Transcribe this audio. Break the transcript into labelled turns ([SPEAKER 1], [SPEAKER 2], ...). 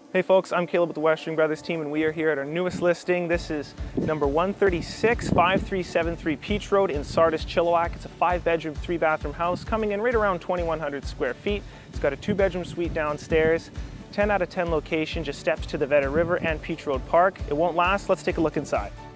[SPEAKER 1] Hey folks, I'm Caleb with the Western Brothers team and we are here at our newest listing. This is number 136, 5373 Peach Road in Sardis, Chilliwack. It's a 5-bedroom, 3-bathroom house coming in right around 2,100 square feet. It's got a 2-bedroom suite downstairs, 10 out of 10 location, just steps to the Vedder River and Peach Road Park. It won't last, let's take a look inside.